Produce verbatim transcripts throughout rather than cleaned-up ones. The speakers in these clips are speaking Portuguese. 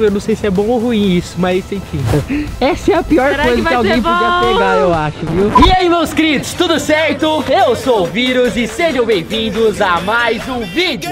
Eu não sei se é bom ou ruim isso, mas enfim. Essa é a pior Será coisa que, que alguém podia pegar, eu acho, viu? E aí, meus queridos, tudo certo? Eu sou o Vírus e sejam bem-vindos a mais um vídeo.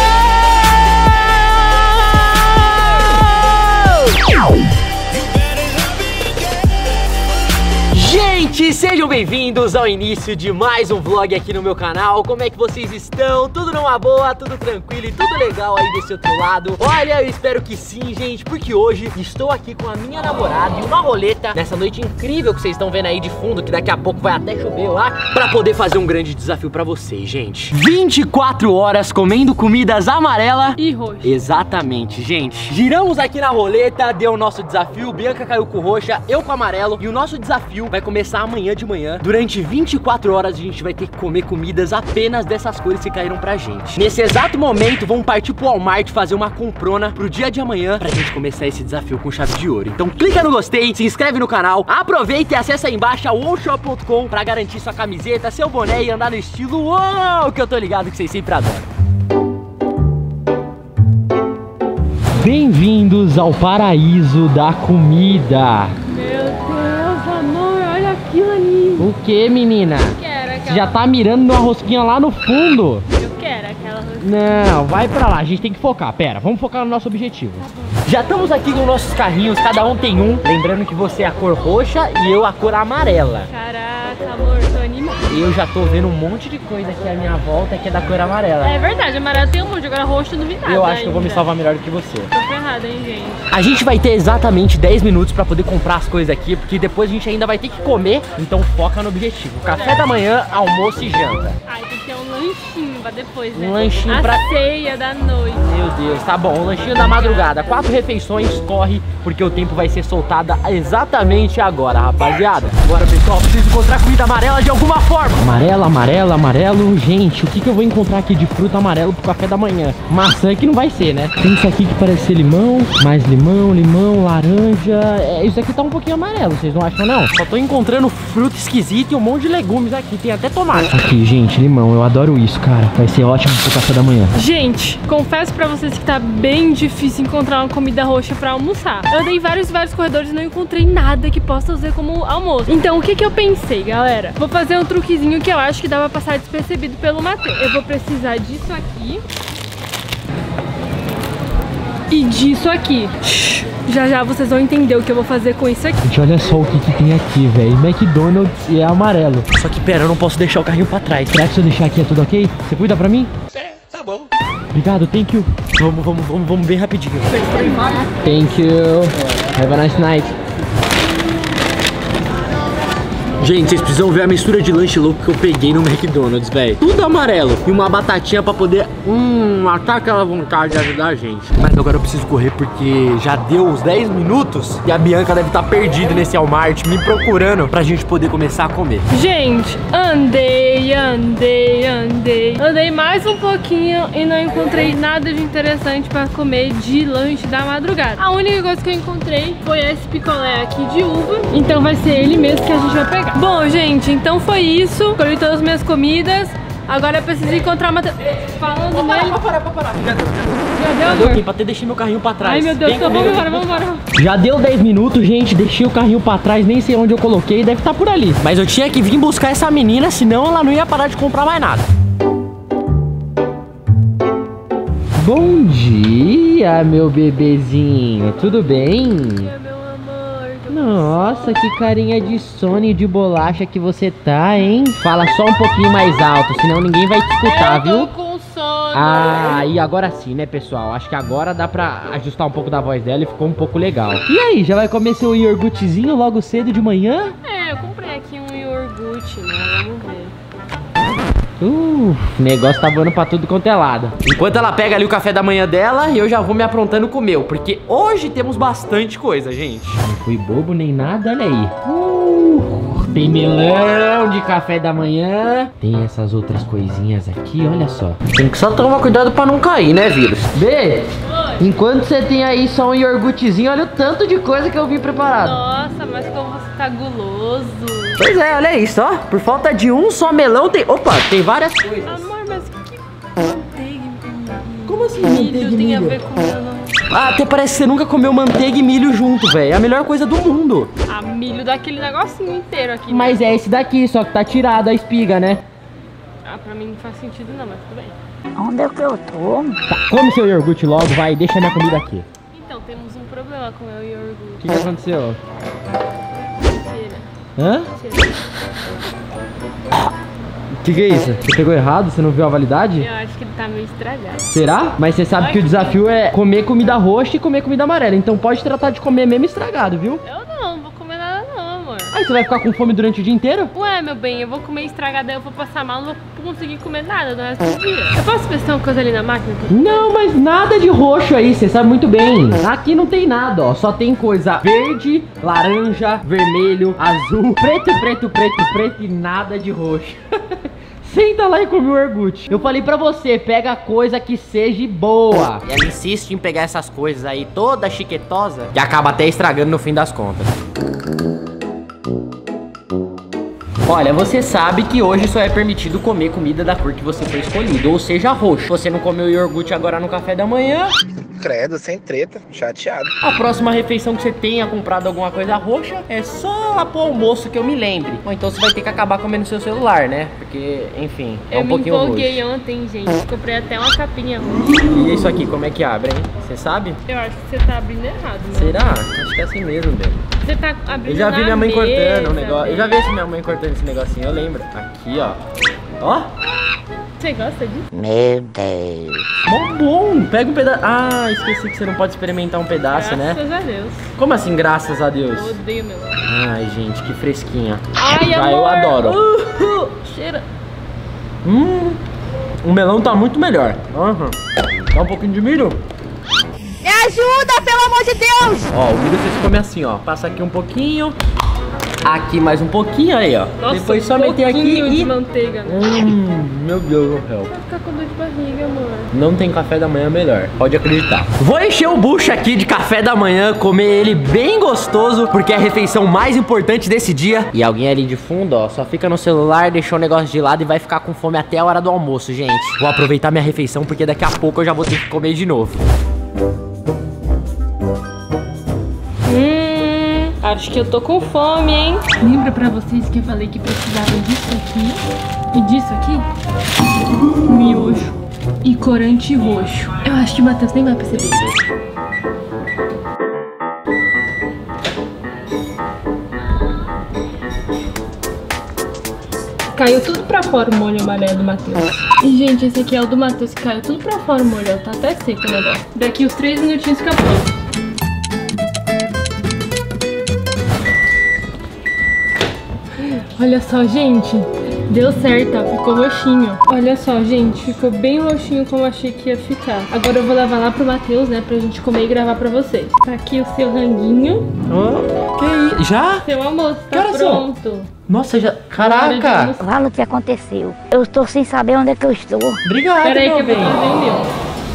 Gente, sejam bem-vindos ao início de mais um vlog aqui no meu canal. Como é que vocês estão? Tudo numa boa, tudo tranquilo e tudo legal aí desse outro lado? Olha, eu espero que sim, gente, porque hoje estou aqui com a minha namorada e uma roleta nessa noite incrível que vocês estão vendo aí de fundo, que daqui a pouco vai até chover lá, pra poder fazer um grande desafio pra vocês, gente. vinte e quatro horas comendo comidas amarela e roxa. Exatamente, gente. Giramos aqui na roleta, deu o nosso desafio, Bianca caiu com roxa, eu com amarelo, e o nosso desafio vai começar amanhã de manhã. Durante vinte e quatro horas a gente vai ter que comer comidas apenas dessas cores que caíram pra gente. Nesse exato momento, vamos partir pro Walmart fazer uma comprona pro dia de amanhã pra gente começar esse desafio com chave de ouro. Então clica no gostei, se inscreve no canal, aproveita e acessa aí embaixo o wow shop ponto com pra garantir sua camiseta, seu boné e andar no estilo uou, que eu tô ligado que vocês sempre adoram. Bem-vindos ao paraíso da comida. O que, menina? Quero aquela... Você já tá mirando numa rosquinha lá no fundo? Eu quero aquela rosquinha. Não, vai pra lá, a gente tem que focar. Pera, vamos focar no nosso objetivo. Já estamos aqui com nossos carrinhos, cada um tem um. Lembrando que você é a cor roxa e eu a cor amarela. Caraca, amor, tô animada. Eu já tô vendo um monte de coisa aqui à minha volta que é da cor amarela. É verdade, amarelo tem um monte, agora roxo não vi nada. Eu acho ainda. que eu vou me salvar melhor do que você. Tô ferrada, hein, gente. A gente vai ter exatamente dez minutos pra poder comprar as coisas aqui, porque depois a gente ainda vai ter que comer, então foca no objetivo. Café da manhã, almoço e janta. Ai, tem que ter um lanchinho pra depois, né? Um lanchinho a pra... ceia da noite. Meu Deus, tá bom, um lanchinho da madrugada. Quatro refeições, corre, porque o tempo vai ser soltada exatamente agora, rapaziada. Agora, pessoal, preciso encontrar comida amarela de alguma forma. Amarela, amarelo, amarelo. Gente, o que que eu vou encontrar aqui de fruta amarelo pro café da manhã? Maçã que não vai ser, né? Tem isso aqui que parece ser limão, mais limão, limão, laranja. É, isso aqui tá um pouquinho amarelo, vocês não acham não? Só tô encontrando fruta esquisita e um monte de legumes aqui. Tem até tomate. Aqui, gente, limão. Eu adoro isso, cara. Vai ser ótimo pro café da manhã. Gente, confesso pra vocês que tá bem difícil encontrar uma comida roxa pra almoçar. Eu andei vários vários corredores e não encontrei nada que possa usar como almoço. Então, o que que eu pensei, galera? Vou fazer um truquezinho que eu acho que dá pra passar despercebido pelo Matheus. Eu vou precisar disso aqui e disso aqui. Já já vocês vão entender o que eu vou fazer com isso aqui. Gente, olha só o que, que tem aqui, velho. McDonald's e é amarelo. Só que pera, eu não posso deixar o carrinho pra trás. Será que se eu deixar aqui é tudo ok? Você cuida pra mim? É, tá bom. Obrigado, thank you. Vamos, vamos, vamos, vamos bem rapidinho. Thank you. Have a nice night. Gente, vocês precisam ver a mistura de lanche louco que eu peguei no McDonald's, velho. Tudo amarelo. E uma batatinha pra poder, hum, matar aquela vontade de ajudar a gente. Mas agora eu preciso correr porque já deu uns dez minutos e a Bianca deve estar perdida nesse Walmart me procurando pra gente poder começar a comer. Gente, andei, andei, andei. Andei mais um pouquinho e não encontrei nada de interessante pra comer de lanche da madrugada. A única coisa que eu encontrei foi esse picolé aqui de uva. Então vai ser ele mesmo que a gente vai pegar. Bom, gente, então foi isso. Escolhi todas as minhas comidas. Agora eu preciso encontrar uma... Falando Vou parar, nele... vou parar, vou parar. Já deu, Já deu, já amor? deu, pra ter deixado meu carrinho pra trás. Ai, meu Deus, Vem então comigo. vamos embora, vamos embora. Já deu dez minutos, gente, deixei o carrinho pra trás, nem sei onde eu coloquei, deve estar por ali. Mas eu tinha que vir buscar essa menina, senão ela não ia parar de comprar mais nada. Bom dia, meu bebezinho, tudo bem? Nossa, que carinha de sono e de bolacha que você tá, hein? Fala só um pouquinho mais alto, senão ninguém vai te escutar, viu? Eu tô com sono. Ah, e agora sim, né, pessoal? Acho que agora dá pra ajustar um pouco da voz dela e ficou um pouco legal. E aí, já vai comer seu iogurtezinho logo cedo de manhã? É, eu comprei aqui um iogurte, né? Vamos ver. Uh, o negócio tá voando pra tudo quanto é lado. Enquanto ela pega ali o café da manhã dela, eu já vou me aprontando com o meu, porque hoje temos bastante coisa, gente. Não fui bobo nem nada, olha aí. Uh, tem melão de café da manhã. Tem essas outras coisinhas aqui, olha só. Tem que só tomar cuidado pra não cair, né, vírus? B, enquanto você tem aí só um iogurtezinho, olha o tanto de coisa que eu vim preparado. Nossa, mas como você tá guloso. Pois é, olha isso, ó. Por falta de um só melão tem... Opa, tem várias coisas. Amor, mas que manteiga? Como assim Milho manteiga e tem a milho? ver com meu não. Ah, até parece que você nunca comeu manteiga e milho junto, velho. É a melhor coisa do mundo. Ah, milho daquele negocinho inteiro aqui. Mas né? É esse daqui, só que tá tirado a espiga, né? Ah, pra mim não faz sentido não, mas tudo bem. Onde é que eu tô? Tá, come seu iogurte logo, vai, deixa minha comida aqui. Então, temos um problema com o meu iogurte. O que, que aconteceu? Mentira. Hã? Mentira. O que, que é isso? Você pegou errado? Você não viu a validade? Eu acho que ele tá meio estragado. Será? Mas você sabe Ai, que o que desafio é comer comida roxa e comer comida amarela. Então pode tratar de comer mesmo estragado, viu? Eu não, não vou comer nada não, amor. Aí você vai ficar com fome durante o dia inteiro? Ué, meu bem, eu vou comer estragado, aí eu vou passar mal, não vou conseguir comer nada no resto do dia. Eu posso ver se tem uma coisa ali na máquina? Não, mas nada de roxo aí, você sabe muito bem. Aqui não tem nada, ó. Só tem coisa verde, laranja, vermelho, azul, preto, preto, preto, preto e nada de roxo. Senta lá e come o iogurte. Eu falei pra você, pega coisa que seja boa. E ela insiste em pegar essas coisas aí toda chiquetosa que acaba até estragando no fim das contas. Olha, você sabe que hoje só é permitido comer comida da cor que você foi escolhido, ou seja, roxo. Você não comeu iogurte agora no café da manhã. Credo, sem treta, chateado. A próxima refeição que você tenha comprado alguma coisa roxa é só lá pro almoço que eu me lembre. Ou então você vai ter que acabar comendo seu celular, né? Porque, enfim, é eu um pouquinho roxo. Eu me empolguei ontem, gente. Comprei até uma capinha roxa. E isso aqui, como é que abre, hein? Você sabe? Eu acho que você tá abrindo errado, né? Será? Acho que é assim mesmo, meu. Você tá abrindo Eu já vi na minha mãe mesa, cortando um negócio. Eu já vi né? minha mãe cortando esse negocinho, eu lembro. Aqui, ó. Ó. Você gosta disso? Meu Deus. Mó bom. Pega um pedaço. Ah, esqueci que você não pode experimentar um pedaço, né? Graças a Deus. Como assim, graças a Deus? Eu odeio meu. Ai, gente, que fresquinha. Ai, ah, amor. eu adoro. Uh, uh, cheira. Hum, o melão tá muito melhor. Uhum. Dá um pouquinho de milho. Me ajuda, pelo amor de Deus! Ó, o milho você se come assim, ó. Passa aqui um pouquinho. Aqui mais um pouquinho, aí, ó. Nossa, Depois um só meter aqui pouquinho de e... manteiga, né? Hum, meu Deus do céu. Vai ficar com dor de barriga, amor. Não tem café da manhã melhor, pode acreditar. Vou encher o bucho aqui de café da manhã, comer ele bem gostoso, porque é a refeição mais importante desse dia. E alguém ali de fundo, ó, só fica no celular, deixou o negócio de lado e vai ficar com fome até a hora do almoço, gente. Vou aproveitar minha refeição, porque daqui a pouco eu já vou ter que comer de novo. Hum, acho que eu tô com fome, hein? Lembra pra vocês que eu falei que precisava disso aqui e disso aqui? Miojo e corante roxo. Eu acho que o Matheus nem vai perceber. Caiu tudo pra fora o molho amarelo do Matheus. E, gente, esse aqui é o do Matheus que caiu tudo pra fora o molho. Tá até seco o negócio. Daqui uns três minutinhos fica pronto. Olha só, gente. Deu certo, ó. Ficou roxinho. Olha só, gente. Ficou bem roxinho como eu achei que ia ficar. Agora eu vou levar lá pro Matheus, né? Pra gente comer e gravar pra vocês. Tá aqui o seu ranguinho. Oh, que isso? Já? Seu almoço tá Que horas são? pronto. Nossa, já... Caraca! Fala o que aconteceu. Eu estou sem saber onde é que eu estou. Obrigado, Pera aí meu que eu vou bem. trazer o meu.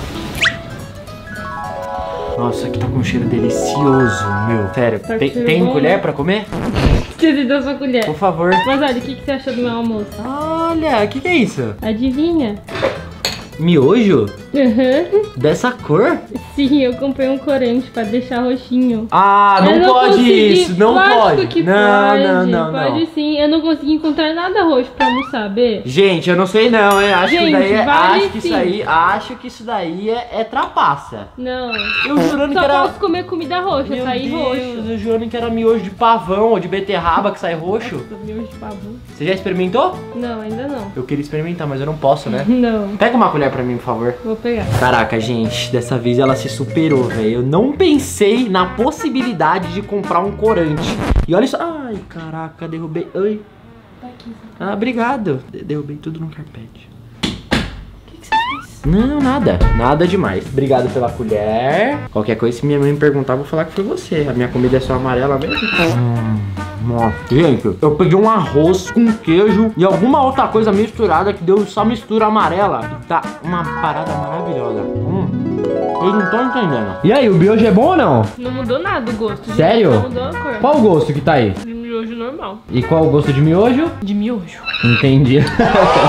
Nossa, aqui tá com um cheiro delicioso, meu. Sério, Tá tem, cheiro tem bom, colher né? pra comer? Esqueci da sua colher. Por favor. Mas olha, o que, que você achou do meu almoço? Olha, o que que é isso? Adivinha? Miojo? Uhum. Dessa cor? Sim, eu comprei um corante pra deixar roxinho. Ah, não, Eu pode consegui. isso, não Lógico pode. que não, pode, não, não, pode não. sim. Eu não consegui encontrar nada roxo pra almoçar, B. Gente, eu não sei não, hein? Acho Gente, que daí é, vale acho que sim. isso aí, acho que isso daí é, é trapaça. Não. Eu jurando Só que era posso comer comida roxa, Meu sair Deus, roxo. eu jurando que era miojo de pavão ou de beterraba que sai roxo. Nossa, miojo de pavão. Você já experimentou? Não, ainda não. Eu queria experimentar, mas eu não posso, né? Não. Pega uma colher pra mim, por favor. Vou pegar. Caraca, gente, dessa vez ela se superou, velho. Eu não pensei na possibilidade de comprar um corante. E olha isso. Ai, caraca, derrubei. Ai. Tá aqui. Ah, obrigado. De- derrubei tudo no carpete. O que, que você fez? Não, nada. Nada demais. Obrigado pela colher. Qualquer coisa, se minha mãe me perguntar, eu vou falar que foi você. A minha comida é só amarela mesmo. Hum, nossa. Gente, eu peguei um arroz com queijo e alguma outra coisa misturada que deu só mistura amarela. E tá uma parada maravilhosa. Hum. Vocês não estão entendendo. E aí, o miojo é bom ou não? Não mudou nada o gosto. gente. Sério? Não mudou a cor. Qual o gosto que tá aí? De miojo normal. E qual o gosto de miojo? De miojo. Entendi.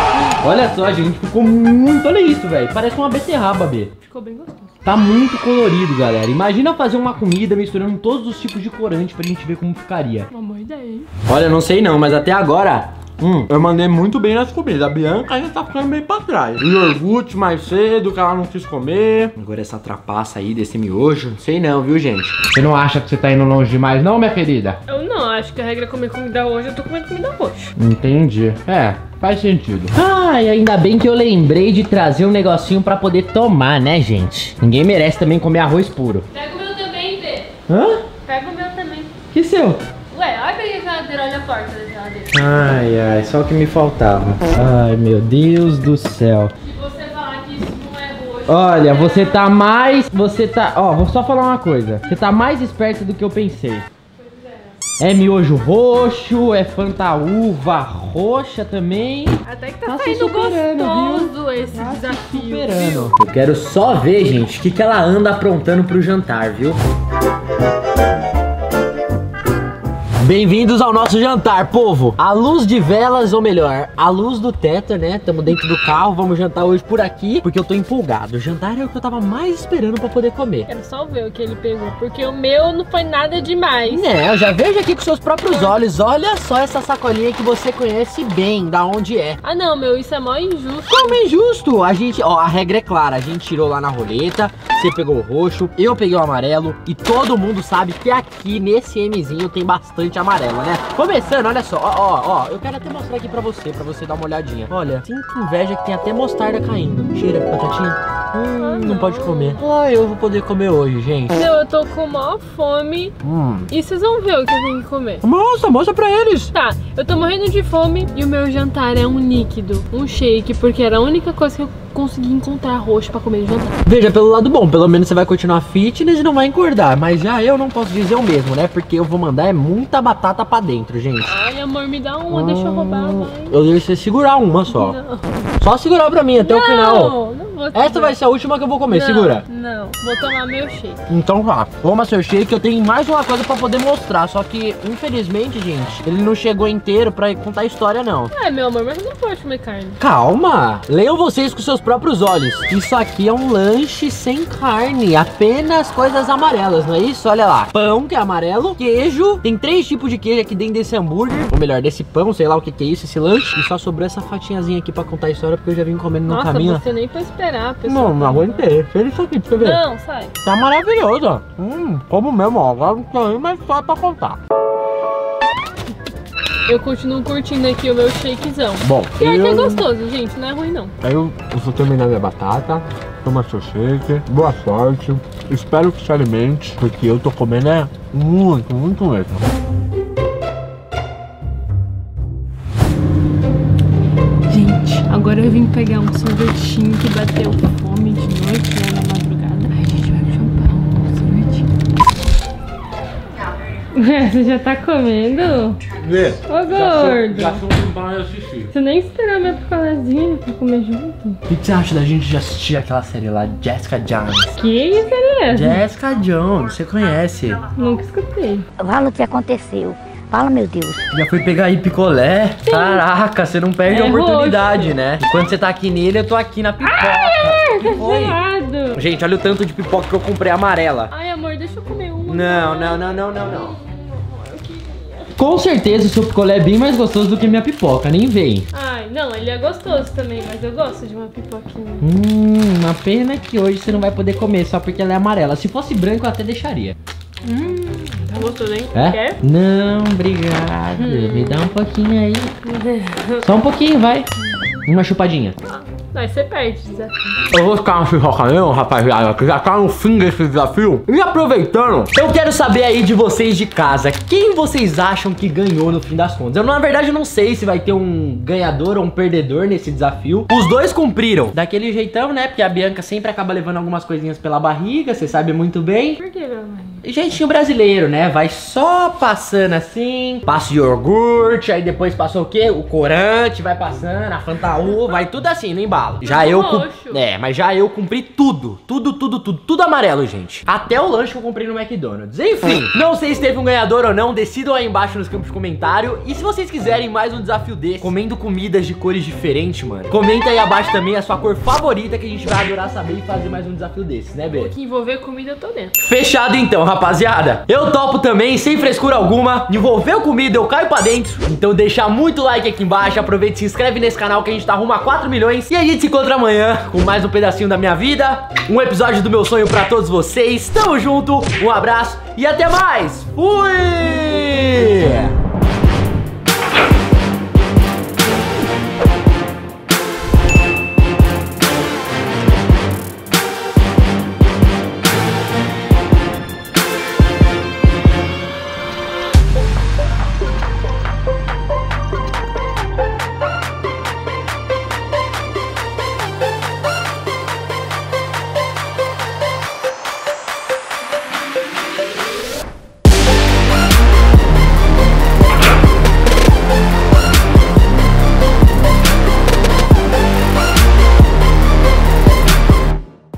Olha só, gente, ficou muito... Olha isso, velho. Parece uma beterraba, B. Ficou bem gostoso. Tá muito colorido, galera. Imagina fazer uma comida misturando todos os tipos de corante pra gente ver como ficaria. Uma boa ideia, hein? Olha, não sei não, mas até agora... Hum, eu mandei muito bem nas comidas. A Bianca ainda tá ficando meio pra trás. O iogurte mais cedo, que ela não quis comer. Agora essa trapaça aí desse miojo. Sei não, viu, gente? Você não acha que você tá indo longe demais não, minha querida? Eu não, acho que a regra é comer comida hoje, eu tô comendo comida roxa. Entendi. É, faz sentido. Ai, ainda bem que eu lembrei de trazer um negocinho pra poder tomar, né, gente? Ninguém merece também comer arroz puro. Pega o meu também, Vê. Hã? Pega o meu também. Que seu? Ué, olha pra geladeira, olha a porta da geladeira. Ai, ai, só o que me faltava. Ai, meu Deus do céu. Se você falar que isso não é roxo... Olha, você tá mais... Você tá... Ó, vou só falar uma coisa. Você tá mais esperto do que eu pensei. É miojo roxo, é fantaúva roxa também. Até que tá, Tá se saindo superando, gostoso esse Tá se desafio. superando. Eu quero só ver, gente, o que, que ela anda aprontando pro jantar, viu? Bem-vindos ao nosso jantar, povo. À luz de velas, ou melhor, à luz do teto, né? Tamo dentro do carro, vamos jantar hoje por aqui, porque eu tô empolgado. O jantar é o que eu tava mais esperando pra poder comer. Quero só ver o que ele pegou, porque o meu não foi nada demais. É, eu já vejo aqui com seus próprios olhos. Olha só essa sacolinha que você conhece bem, da onde é. Ah não, meu, isso é mó injusto. Como é injusto? A gente, ó, a regra é clara. A gente tirou lá na roleta, você pegou o roxo, eu peguei o amarelo, e todo mundo sabe que aqui nesse Mzinho tem bastante amarela, né? Começando, olha só, ó, ó, ó, eu quero até mostrar aqui pra você, pra você dar uma olhadinha. Olha, sinto inveja que tem até mostarda caindo. Cheira, batatinha. Hum, Ah, não. não. pode comer. Ai, eu vou poder comer hoje, gente. Meu, eu tô com mó fome. Hum. E vocês vão ver o que eu tenho que comer. Mostra, mostra pra eles. Tá, eu tô morrendo de fome e o meu jantar é um líquido, um shake, porque era a única coisa que eu consegui encontrar roxo pra comer de jantar. Veja, pelo lado bom, pelo menos você vai continuar fitness e não vai engordar. Mas já eu não posso dizer o mesmo, né? Porque eu vou mandar é muita batata pra dentro, gente. Ai, amor, me dá uma, deixa eu roubar, vai. Eu deixo você segurar uma só. Não, Só segurar pra mim até o final. não, não vou Essa vai ser a última que eu vou comer, Não, segura. Não, vou tomar meu shake. Então tá, toma seu shake, eu tenho mais uma coisa pra poder mostrar. Só que, infelizmente, gente, ele não chegou inteiro pra contar a história, não. É, meu amor, mas eu não pode comer carne. Calma, leiam vocês com seus próprios olhos. Isso aqui é um lanche sem carne, apenas coisas amarelas, não é isso? Olha lá, pão que é amarelo, queijo, tem três tipos de queijo aqui dentro desse hambúrguer, ou melhor, desse pão, sei lá o que que é isso, esse lanche. E só sobrou essa fatiazinha aqui pra contar a história, porque eu já vim comendo no Nossa, caminho. você nem foi esperar, pessoal. Não, não aguentei. Fez isso aqui pra você ver. Não, sai. Tá maravilhoso, ó. Hum, como mesmo, ó. Agora não tem mais só pra contar. Eu continuo curtindo aqui o meu shakezão. Bom, E é que é eu... gostoso, gente, não é ruim não. Aí eu vou terminar minha batata, toma seu shake, boa sorte, espero que se alimente, porque eu tô comendo é muito, muito mesmo. Gente, agora eu vim pegar um sorvetinho que bateu fome de noite, né, na madrugada. Ai, a gente vai chupar um sorvetinho. Você já tá comendo? Vê, Ô, gordo. já sou um para assistir. Você nem esperou minha picolézinha pra comer junto? O que, que você acha da gente já assistir aquela série lá, Jessica Jones? Que série é essa? Jessica Jones, você conhece? Nunca escutei. Fala o que aconteceu. Fala, meu Deus. Já foi pegar aí picolé? Caraca, você não perde É a oportunidade, roxo. né? Enquanto você tá aqui nele, eu tô aqui na pipoca. Tá Oi. gelado. Gente, olha o tanto de pipoca que eu comprei amarela. Ai, amor, deixa eu comer uma. Não, não, não, não, não, não. Com certeza o seu picolé é bem mais gostoso do que minha pipoca, nem vem. Ai, não, ele é gostoso também, mas eu gosto de uma pipoquinha. Hum, uma pena que hoje você não vai poder comer só porque ela é amarela. Se fosse branco eu até deixaria. Hum, tá gostoso, hein? É? Quer? Não, obrigado. Me dá um pouquinho aí. Só um pouquinho, vai. Uma chupadinha. Aí você perde o desafio. Eu vou ficar no pipoca mesmo, rapaziada, que já tá no fim desse desafio. E aproveitando, eu quero saber aí de vocês de casa, quem vocês acham que ganhou no fim das contas? Eu, na verdade, não sei se vai ter um ganhador ou um perdedor nesse desafio. Os dois cumpriram daquele jeitão, né? Porque a Bianca sempre acaba levando algumas coisinhas pela barriga, você sabe muito bem. Por que, meu mãe? Jeitinho brasileiro, né? Vai só passando assim, passa o iogurte, aí depois passou o quê? O corante, vai passando, a fantaú, vai tudo assim, no embalo. falo. Já eu... cu- roxo. É, mas já eu cumpri tudo. Tudo, tudo, tudo. Tudo amarelo, gente. Até o lanche que eu comprei no McDonald's. Enfim, não sei se teve um ganhador ou não. Decidam aí embaixo nos campos de comentário. E se vocês quiserem mais um desafio desse, comendo comidas de cores diferentes, mano, comenta aí abaixo também a sua cor favorita, que a gente vai adorar saber e fazer mais um desafio desses, né, B? Que envolver comida, eu tô dentro. Fechado então, rapaziada. Eu topo também, sem frescura alguma. Envolveu comida, eu caio pra dentro. Então deixa muito like aqui embaixo. Aproveita e se inscreve nesse canal que a gente tá rumo a quatro milhões. E a gente se encontra amanhã com mais um pedacinho da minha vida. Um episódio do meu sonho pra todos vocês. Tamo junto, um abraço e até mais. Fui!